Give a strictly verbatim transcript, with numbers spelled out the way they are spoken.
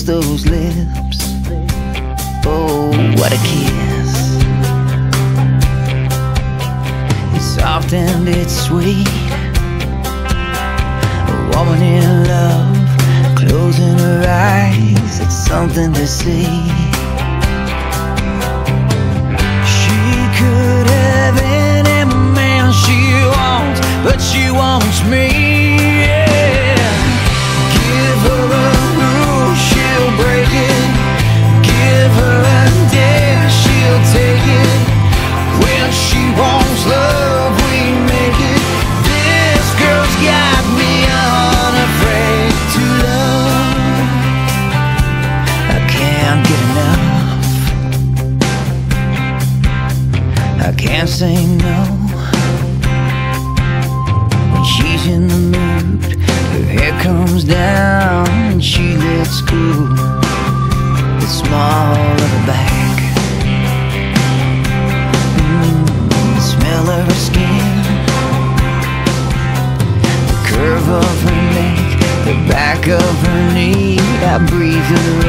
kiss those lips. Oh, what a kiss. It's soft and it's sweet. A woman in love, closing her eyes, it's something to see. She could have any man she wants, but she wants me. Yeah. Give her a rule, she'll break it. Give her a dare, she'll take it. When she wants love, we make it. This girl's got me unafraid to love. I can't get enough. I can't say no. When she's in the mood, her hair comes down and she lets go the small of her back. Mm, the smell of her skin, the curve of her neck, the back of her knee. I breathe her